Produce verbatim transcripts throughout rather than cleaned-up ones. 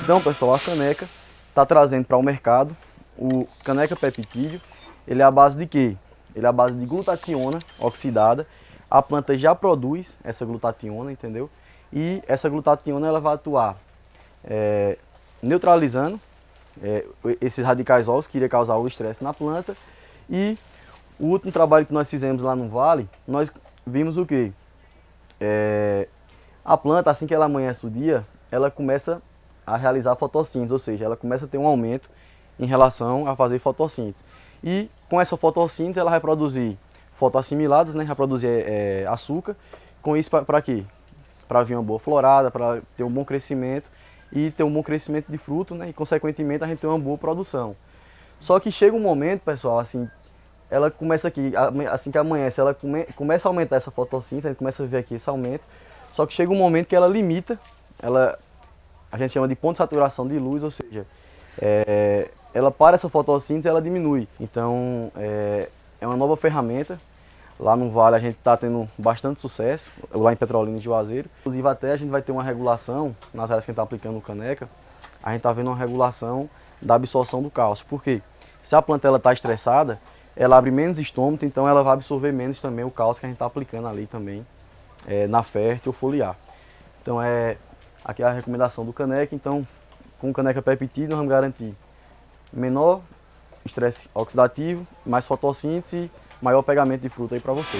Então, pessoal, a Caneca está trazendo para o mercado o Caneca Peptídeo. Ele é a base de quê? Ele é a base de glutationa oxidada. A planta já produz essa glutationa, entendeu? E essa glutationa ela vai atuar é, neutralizando é, esses radicais ósseos que iria causar o estresse na planta. E o último trabalho que nós fizemos lá no Vale, nós vimos o quê? É, a planta, assim que ela amanhece o dia, ela começa a realizar fotossíntese, ou seja, ela começa a ter um aumento em relação a fazer fotossíntese. E com essa fotossíntese ela vai produzir fotoassimiladas, né, vai produzir é, açúcar. Com isso para quê? Para vir uma boa florada, para ter um bom crescimento e ter um bom crescimento de fruto, né, e consequentemente a gente ter uma boa produção. Só que chega um momento, pessoal, assim, ela começa aqui, assim que amanhece, ela come, começa a aumentar essa fotossíntese, a gente começa a ver aqui esse aumento. Só que chega um momento que ela limita, ela a gente chama de ponto de saturação de luz, ou seja, é, ela para essa fotossíntese, ela diminui. Então é, é uma nova ferramenta. Lá no Vale a gente está tendo bastante sucesso, lá em Petrolina e Juazeiro. Inclusive até a gente vai ter uma regulação, nas áreas que a gente está aplicando o Caneca, a gente está vendo uma regulação da absorção do cálcio. Por quê? Se a planta está estressada, ela abre menos estômago, então ela vai absorver menos também o cálcio que a gente está aplicando ali também, é, na fértil foliar. Então é... Aqui é a recomendação do Caneca. Então, com o Caneca Peptídeo nós vamos garantir menor estresse oxidativo, mais fotossíntese e maior pegamento de fruta aí para vocês.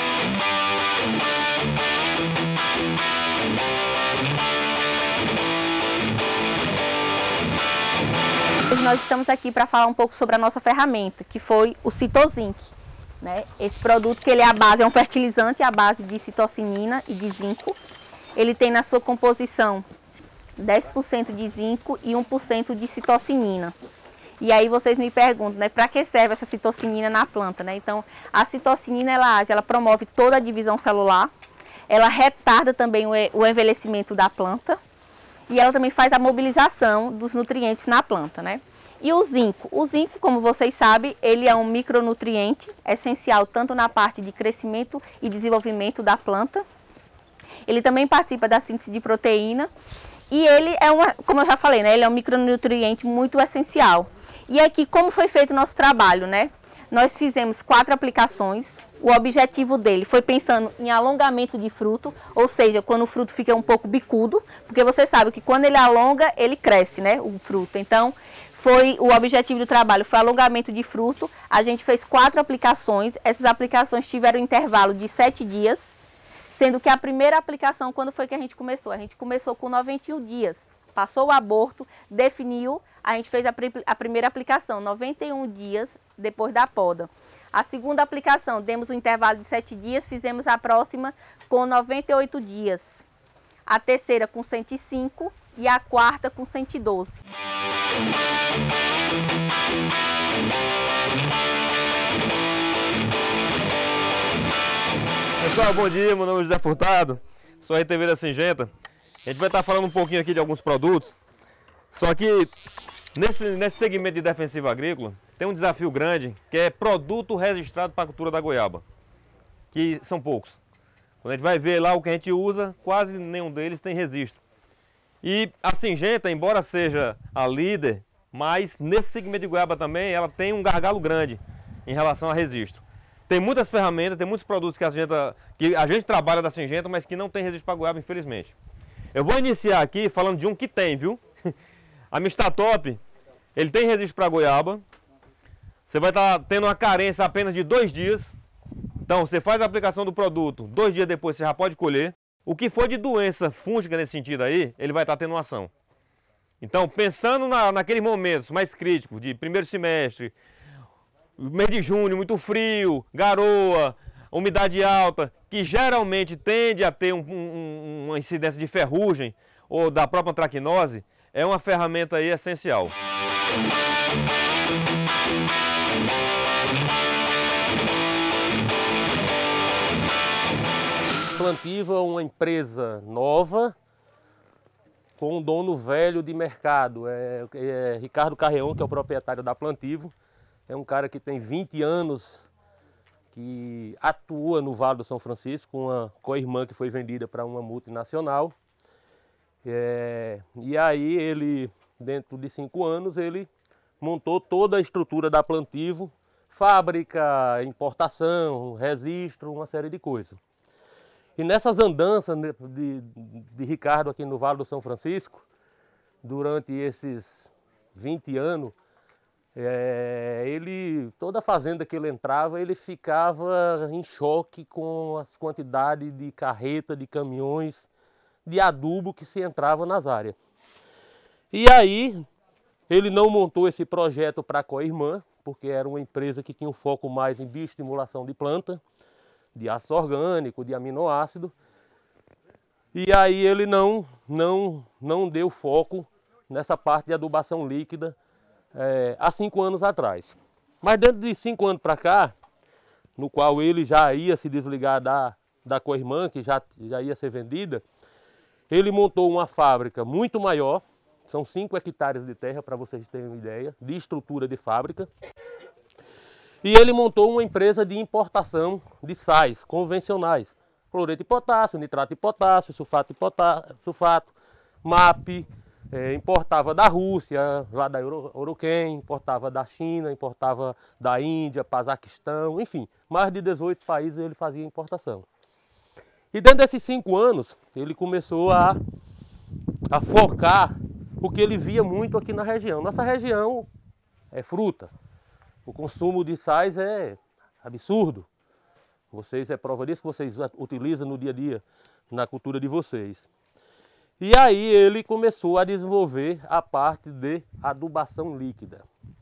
Nós estamos aqui para falar um pouco sobre a nossa ferramenta, que foi o Citozinc, né? Esse produto que ele é a base, é um fertilizante à base de citocinina e de zinco. Ele tem na sua composição dez por cento de zinco e um por cento de citocinina. E aí vocês me perguntam, né, para que serve essa citocinina na planta, né? Então, a citocinina ela age, ela promove toda a divisão celular, ela retarda também o envelhecimento da planta e ela também faz a mobilização dos nutrientes na planta, né? E o zinco, o zinco, como vocês sabem, ele é um micronutriente essencial tanto na parte de crescimento e desenvolvimento da planta. Ele também participa da síntese de proteína e ele é uma, como eu já falei, né, ele é um micronutriente muito essencial. E aqui como foi feito o nosso trabalho, né? Nós fizemos quatro aplicações. O objetivo dele foi pensando em alongamento de fruto, ou seja, quando o fruto fica um pouco bicudo, porque você sabe que quando ele alonga, ele cresce, né, o fruto. Então, foi o objetivo do trabalho, foi alongamento de fruto. A gente fez quatro aplicações. Essas aplicações tiveram um intervalo de sete dias. Sendo que a primeira aplicação, quando foi que a gente começou? A gente começou com noventa e um dias. Passou o aborto, definiu, a gente fez a, a primeira aplicação, noventa e um dias depois da poda. A segunda aplicação, demos um intervalo de sete dias, fizemos a próxima com noventa e oito dias. A terceira com cento e cinco e a quarta com cento e doze. Pessoal, bom dia, meu nome é José Furtado, sou a R T V da Syngenta. A gente vai estar falando um pouquinho aqui de alguns produtos, só que nesse, nesse segmento de defensivo agrícola tem um desafio grande, que é produto registrado para a cultura da goiaba, que são poucos. Quando a gente vai ver lá o que a gente usa, quase nenhum deles tem registro. E a Syngenta, embora seja a líder, mas nesse segmento de goiaba também ela tem um gargalo grande em relação a registro. Tem muitas ferramentas, tem muitos produtos que a, Syngenta, que a gente trabalha da Syngenta, mas que não tem registro para goiaba, infelizmente. Eu vou iniciar aqui falando de um que tem, viu? A Mistatop, ele tem registro para goiaba. Você vai estar tendo uma carência apenas de dois dias. Então, você faz a aplicação do produto, dois dias depois você já pode colher. O que for de doença fúngica nesse sentido aí, ele vai estar tendo uma ação. Então, pensando na, naqueles momentos mais críticos, de primeiro semestre, mês de junho, muito frio, garoa, umidade alta, que geralmente tende a ter um, um, uma incidência de ferrugem ou da própria antracnose, é uma ferramenta aí essencial. Plantivo é uma empresa nova com um dono velho de mercado. É, é Ricardo Carreon, que é o proprietário da Plantivo. É um cara que tem vinte anos que atua no Vale do São Francisco com a, com a irmã que foi vendida para uma multinacional. É, e aí ele, dentro de cinco anos, ele montou toda a estrutura da Plantivo, fábrica, importação, registro, uma série de coisas. E nessas andanças de, de Ricardo aqui no Vale do São Francisco, durante esses vinte anos, é, ele, toda fazenda que ele entrava, ele ficava em choque com as quantidades de carreta, de caminhões, de adubo que se entrava nas áreas. E aí, ele não montou esse projeto para a Coirmã, porque era uma empresa que tinha um foco mais em bioestimulação de planta, de ácido orgânico, de aminoácido. E aí ele não, não, não deu foco nessa parte de adubação líquida é, há cinco anos atrás. Mas dentro de cinco anos para cá, no qual ele já ia se desligar da, da Coirmã, que já, já ia ser vendida, ele montou uma fábrica muito maior, são cinco hectares de terra, para vocês terem uma ideia, de estrutura de fábrica. E ele montou uma empresa de importação de sais convencionais. Cloreto de potássio, nitrato de potássio, sulfato de potássio, sulfato, M A P, é, importava da Rússia, lá da Uruquém, importava da China, importava da Índia, Pazaquistão, enfim, mais de dezoito países ele fazia importação. E dentro desses cinco anos, ele começou a, a focar o que ele via muito aqui na região. Nossa região é fruta. O consumo de sais é absurdo. Vocês é prova disso que vocês utilizam no dia a dia, na cultura de vocês. E aí ele começou a desenvolver a parte de adubação líquida.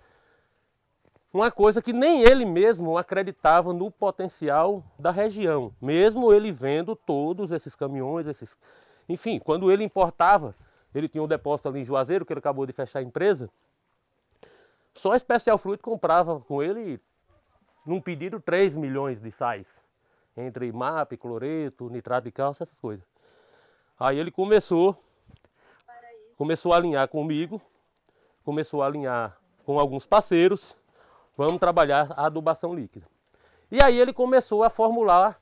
Uma coisa que nem ele mesmo acreditava no potencial da região, mesmo ele vendo todos esses caminhões, esses... enfim, quando ele importava, ele tinha um depósito ali em Juazeiro, que ele acabou de fechar a empresa, só a Special Fruit comprava com ele, num pedido, três milhões de sais, entre M A P, cloreto, nitrato de cálcio, essas coisas. Aí ele começou, começou a alinhar comigo, começou a alinhar com alguns parceiros, vamos trabalhar a adubação líquida. E aí ele começou a formular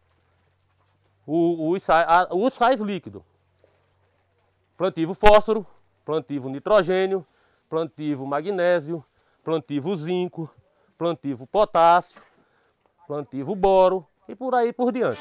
os sais líquidos. Plantivo fósforo, plantivo nitrogênio, plantivo magnésio, plantivo zinco, plantivo potássio, plantivo boro e por aí por diante.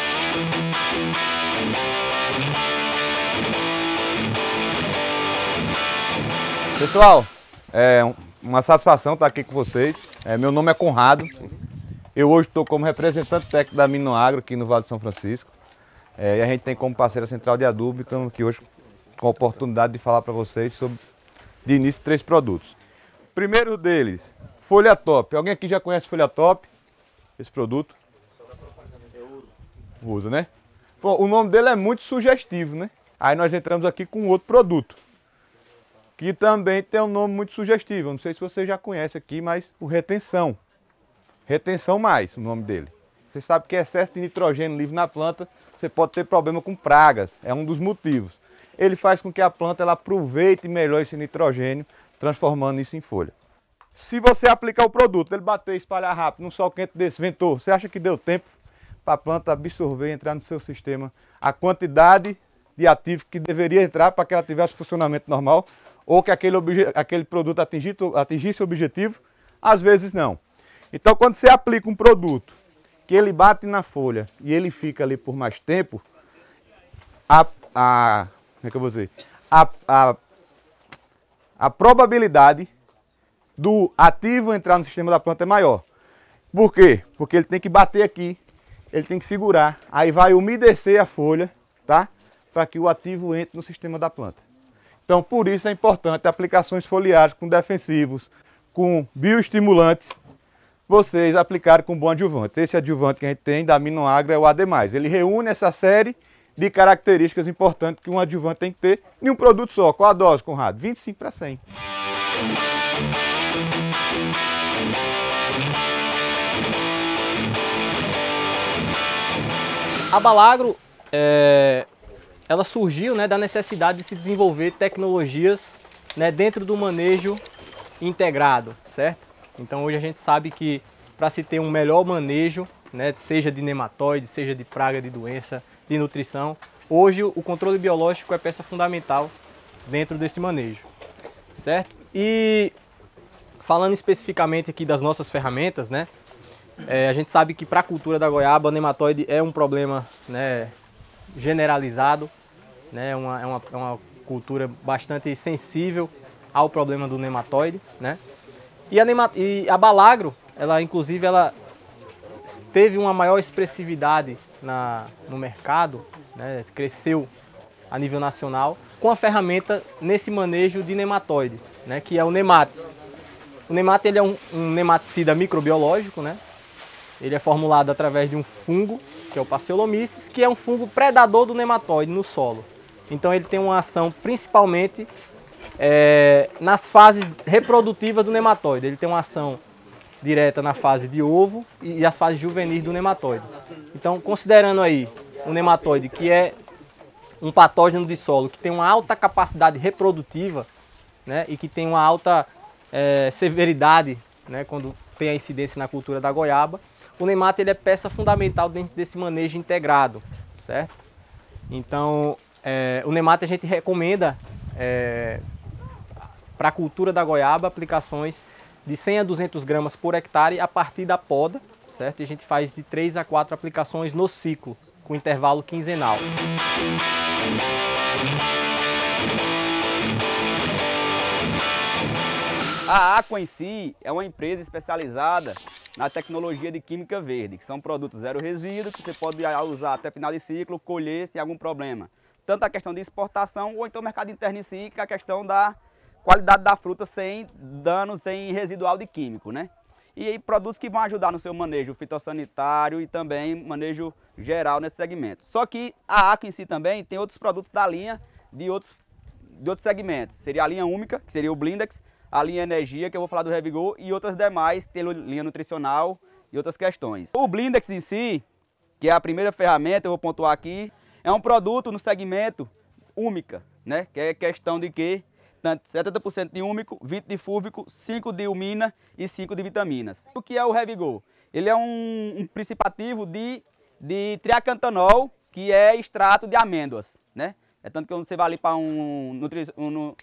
Pessoal, é uma satisfação estar aqui com vocês. É, meu nome é Conrado. Eu hoje estou como representante técnico da Minoagro aqui no Vale de São Francisco. É, e a gente tem como parceira central de adubo e estamos aqui hoje com a oportunidade de falar para vocês sobre, de início, três produtos. O primeiro deles, Folha Top. Alguém aqui já conhece Folha Top? Esse produto? Eu uso. Usa, né? Bom, o nome dele é muito sugestivo, né? Aí nós entramos aqui com outro produto, que também tem um nome muito sugestivo. Não sei se você já conhece aqui, mas o Retenção. Retenção Mais, o nome dele. Você sabe que excesso de nitrogênio livre na planta, você pode ter problema com pragas. É um dos motivos. Ele faz com que a planta ela aproveite melhor esse nitrogênio, transformando isso em folha. Se você aplicar o produto, ele bater e espalhar rápido num sol quente desse, ventou, você acha que deu tempo para a planta absorver e entrar no seu sistema a quantidade de ativo que deveria entrar para que ela tivesse funcionamento normal, ou que aquele, aquele produto atingisse, atingisse o objetivo? Às vezes não. Então, quando você aplica um produto que ele bate na folha e ele fica ali por mais tempo, a, a, como é que eu vou dizer? A, a, a probabilidade do ativo entrar no sistema da planta é maior. Por quê? Porque ele tem que bater aqui, ele tem que segurar, aí vai umedecer a folha, tá? Para que o ativo entre no sistema da planta. Então, por isso é importante aplicações foliares com defensivos, com bioestimulantes, vocês aplicarem com bom adjuvante. Esse adjuvante que a gente tem da Minoagro é o A D mais. Ele reúne essa série de características importantes que um adjuvante tem que ter em um produto só. Qual a dose, Conrado? vinte e cinco para cem. A Balagro, é, ela surgiu, né, da necessidade de se desenvolver tecnologias, né, dentro do manejo integrado, certo? Então hoje a gente sabe que para se ter um melhor manejo, né, seja de nematóide, seja de praga, de doença, de nutrição, hoje o controle biológico é peça fundamental dentro desse manejo, certo? E falando especificamente aqui das nossas ferramentas, né? É, a gente sabe que para a cultura da goiaba, o nematóide é um problema, né, generalizado, né? Uma, é, uma, é uma cultura bastante sensível ao problema do nematóide, né? E a, nema, e a Balagro, ela inclusive, ela teve uma maior expressividade na, no mercado, né? Cresceu a nível nacional com a ferramenta nesse manejo de nematóide, né? Que é o Nemate. O Nemate ele é um, um nematicida microbiológico, né? Ele é formulado através de um fungo, que é o Pachyllomyces, que é um fungo predador do nematóide no solo. Então ele tem uma ação principalmente é, nas fases reprodutivas do nematóide. Ele tem uma ação direta na fase de ovo e as fases juvenis do nematóide. Então, considerando aí o nematóide, que é um patógeno de solo, que tem uma alta capacidade reprodutiva, né, e que tem uma alta é, severidade, né, quando tem a incidência na cultura da goiaba, o Nemate ele é peça fundamental dentro desse manejo integrado, certo? Então, é, o Nemate a gente recomenda é, para a cultura da goiaba aplicações de cem a duzentos gramas por hectare a partir da poda, certo? E a gente faz de três a quatro aplicações no ciclo, com intervalo quinzenal. A Aqua em si é uma empresa especializada na tecnologia de química verde, que são produtos zero resíduo, que você pode usar até final de ciclo, colher sem algum problema. Tanto a questão de exportação ou então o mercado interno em si, que é a questão da qualidade da fruta sem dano, sem residual de químico, né? E aí, produtos que vão ajudar no seu manejo fitossanitário e também manejo geral nesse segmento. Só que a Aqua em si também tem outros produtos da linha de outros, de outros segmentos. Seria a linha Úmica, que seria o Blindex, a linha Energia, que eu vou falar do Revigor, e outras demais, que tem linha nutricional e outras questões. O Blindex em si, que é a primeira ferramenta, eu vou pontuar aqui, é um produto no segmento Úmica, né? Que é questão de que setenta por cento de úmico, vinte de fúlvico, cinco de umina e cinco de vitaminas. O que é o Revigor? Ele é um, um princípio ativo de, de triacantanol, que é extrato de amêndoas, né? É tanto que quando você vai ali para um, nutri, um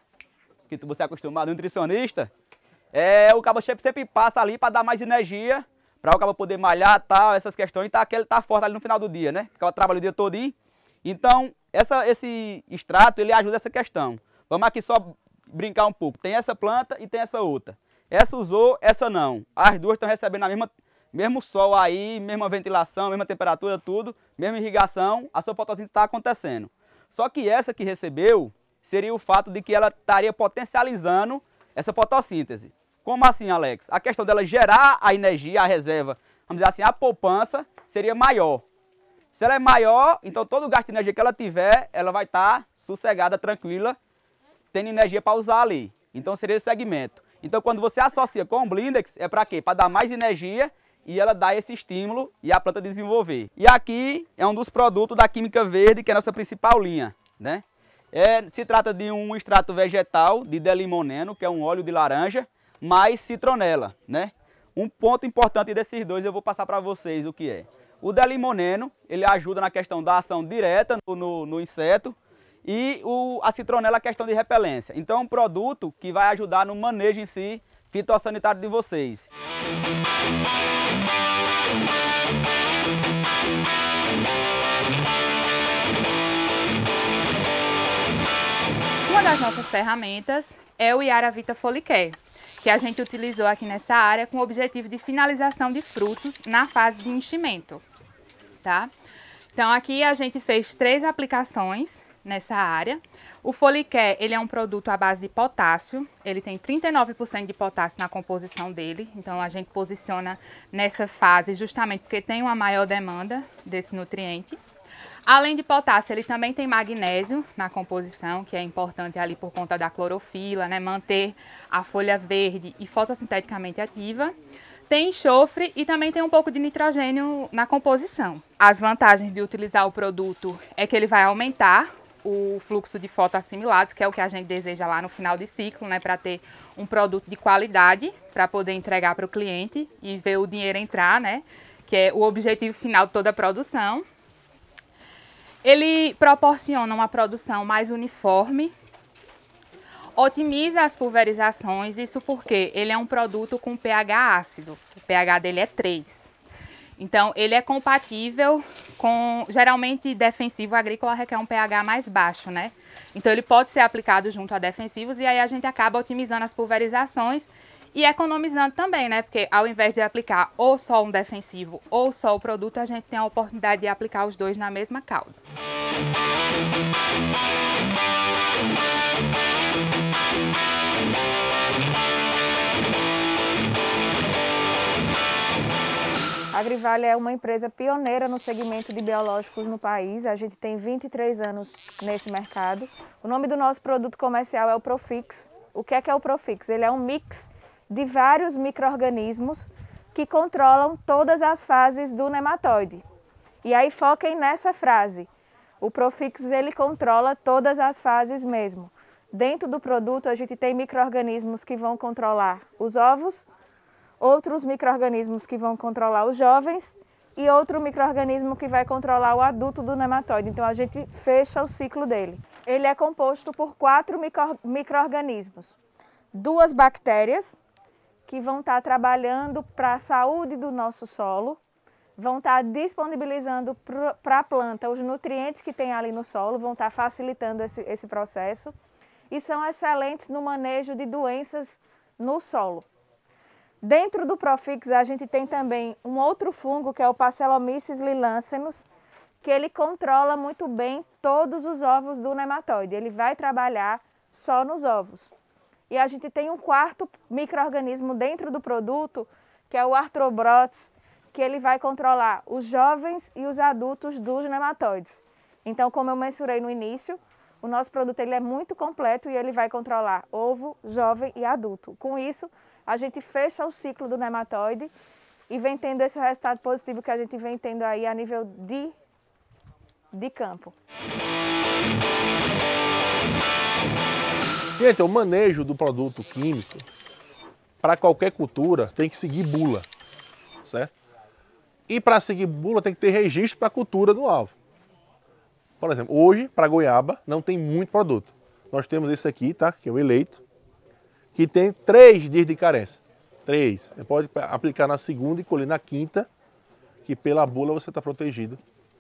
que você é acostumado, um nutricionista, é, o cabo sempre passa ali para dar mais energia, para o cabo poder malhar, tal, essas questões, e tá, que ele tá forte ali no final do dia, né? Porque ela trabalha o dia todo. Então, essa, esse extrato, ele ajuda essa questão. Vamos aqui só brincar um pouco. Tem essa planta e tem essa outra. Essa usou, essa não. As duas estão recebendo a mesma, mesmo sol aí, mesma ventilação, mesma temperatura, tudo, mesma irrigação, a sua fotossíntese está acontecendo. Só que essa que recebeu seria o fato de que ela estaria potencializando essa fotossíntese. Como assim, Alex? A questão dela gerar a energia, a reserva, vamos dizer assim, a poupança seria maior. Se ela é maior, então todo o gasto de energia que ela tiver, ela vai estar sossegada, tranquila, tendo energia para usar ali. Então seria esse segmento. Então quando você associa com o Blindex, é para quê? Para dar mais energia e ela dar esse estímulo e a planta desenvolver. E aqui é um dos produtos da Química Verde, que é a nossa principal linha, né? É, se trata de um extrato vegetal de delimoneno, que é um óleo de laranja, mais citronela, né? Um ponto importante desses dois eu vou passar para vocês o que é. O delimoneno, ele ajuda na questão da ação direta no, no, no inseto, e o, a citronela a questão de repelência. Então é um produto que vai ajudar no manejo em si fitossanitário de vocês. Uma das nossas ferramentas é o Yaravita Folicare, que a gente utilizou aqui nessa área com o objetivo de finalização de frutos na fase de enchimento, tá? Então aqui a gente fez três aplicações nessa área. O Folicare, ele é um produto à base de potássio, ele tem trinta e nove por cento de potássio na composição dele, então a gente posiciona nessa fase justamente porque tem uma maior demanda desse nutriente. Além de potássio, ele também tem magnésio na composição, que é importante ali por conta da clorofila, né, manter a folha verde e fotossinteticamente ativa. Tem enxofre e também tem um pouco de nitrogênio na composição. As vantagens de utilizar o produto é que ele vai aumentar o fluxo de fotoassimilados, que é o que a gente deseja lá no final de ciclo, né, para ter um produto de qualidade, para poder entregar para o cliente e ver o dinheiro entrar, né, que é o objetivo final de toda a produção. Ele proporciona uma produção mais uniforme, otimiza as pulverizações, isso porque ele é um produto com pH ácido, o pH dele é três. Então, ele é compatível com, geralmente, defensivo agrícola requer um pH mais baixo, né? Então, ele pode ser aplicado junto a defensivos e aí a gente acaba otimizando as pulverizações e economizando também, né? Porque ao invés de aplicar ou só um defensivo ou só o produto, a gente tem a oportunidade de aplicar os dois na mesma cauda. A Agrivale é uma empresa pioneira no segmento de biológicos no país. A gente tem vinte e três anos nesse mercado. O nome do nosso produto comercial é o Profix. O que é que é o Profix? Ele é um mix de vários micro-organismos que controlam todas as fases do nematóide. E aí foquem nessa frase. O Profix, ele controla todas as fases mesmo. Dentro do produto a gente tem micro-organismos que vão controlar os ovos, outros micro-organismos que vão controlar os jovens e outro micro-organismo que vai controlar o adulto do nematóide. Então a gente fecha o ciclo dele. Ele é composto por quatro micro-organismos. Duas bactérias que vão estar trabalhando para a saúde do nosso solo, vão estar disponibilizando para a planta os nutrientes que tem ali no solo, vão estar facilitando esse, esse processo e são excelentes no manejo de doenças no solo. Dentro do Profix a gente tem também um outro fungo que é o Pacelomyces lilancenus, que ele controla muito bem todos os ovos do nematóide, ele vai trabalhar só nos ovos. E a gente tem um quarto micro-organismo dentro do produto, que é o Arthrobotes, que ele vai controlar os jovens e os adultos dos nematóides. Então, como eu mencionei no início, o nosso produto ele é muito completo e ele vai controlar ovo, jovem e adulto. Com isso, a gente fecha o ciclo do nematóide e vem tendo esse resultado positivo que a gente vem tendo aí a nível de, de campo. Gente, o manejo do produto químico para qualquer cultura tem que seguir bula, certo? E para seguir bula tem que ter registro para a cultura do alvo. Por exemplo, hoje para goiaba não tem muito produto. Nós temos esse aqui, tá? Que é o eleito, que tem três dias de carência. Três. Você pode aplicar na segunda e colher na quinta, que pela bula você está protegido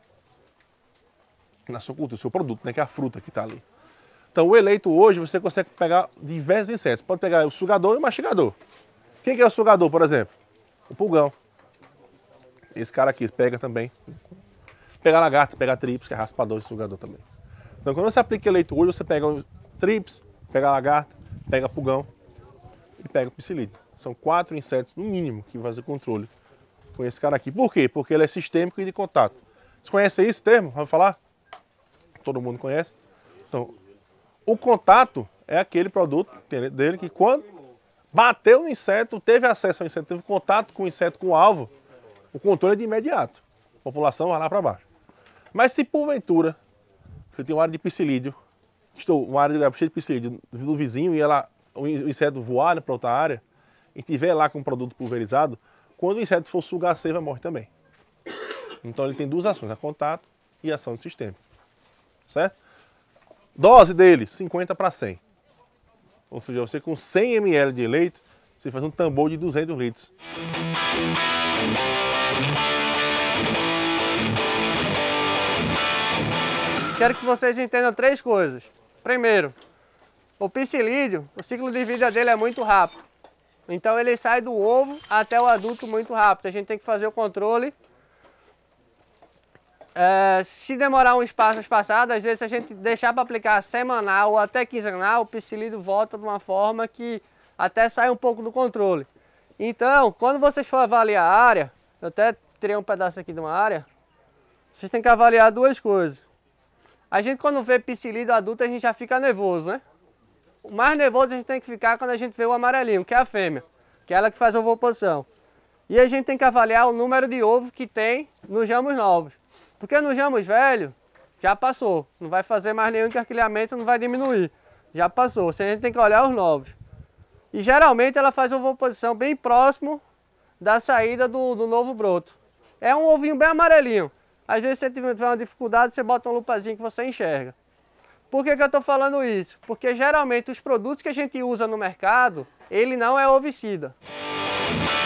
na sua cultura, no seu produto, né? Que é a fruta que está ali. Então, o eleito hoje, você consegue pegar diversos insetos. Pode pegar o sugador e o mastigador. Quem que é o sugador, por exemplo? O pulgão. Esse cara aqui pega também. Pega lagarta, pega trips, que é raspador de sugador também. Então, quando você aplica eleito hoje, você pega o trips, pega a lagarta, pega pulgão e pega o psilídeo. São quatro insetos, no mínimo, que vão fazer controle com esse cara aqui. Por quê? Porque ele é sistêmico e de contato. Vocês conhecem esse termo? Vamos falar? Todo mundo conhece? Então, o contato é aquele produto dele que quando bateu no inseto, teve acesso ao inseto, teve contato com o inseto, com o alvo, o controle é de imediato. A população vai lá para baixo. Mas se porventura você tem uma área de psilídeo, estou uma área cheia de psilídeo do vizinho e ela, o inseto voar para outra área e tiver lá com o produto pulverizado, quando o inseto for sugar a seiva, morre também. Então ele tem duas ações, a contato e a ação do sistema. Certo? Dose dele, cinquenta para cem. Ou seja, você com cem mililitros de eleito, você faz um tambor de duzentos litros. Quero que vocês entendam três coisas. Primeiro, o psilídeo, o ciclo de vida dele é muito rápido. Então ele sai do ovo até o adulto muito rápido. A gente tem que fazer o controle. É, se demorar um espaço espaçado, às vezes a gente deixar para aplicar semanal ou até quinzenal, o psilídeo volta de uma forma que até sai um pouco do controle. Então, quando vocês for avaliar a área, eu até tirei um pedaço aqui de uma área, vocês têm que avaliar duas coisas. A gente quando vê psilídeo adulto, a gente já fica nervoso, né? O mais nervoso a gente tem que ficar quando a gente vê o amarelinho, que é a fêmea, que é ela que faz a ovoposição. E a gente tem que avaliar o número de ovos que tem nos jamos novos. Porque nos jamos velhos, já passou. Não vai fazer mais nenhum encarquilhamento, não vai diminuir. Já passou. A gente tem que olhar os novos. E geralmente ela faz uma ovoposição bem próximo da saída do, do novo broto. É um ovinho bem amarelinho. Às vezes você tiver uma dificuldade, você bota uma lupazinha que você enxerga. Por que que eu estou falando isso? Porque geralmente os produtos que a gente usa no mercado, ele não é ovicida.